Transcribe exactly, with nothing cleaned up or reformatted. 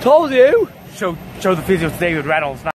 Told you. Show, show the physio to David Reynolds now.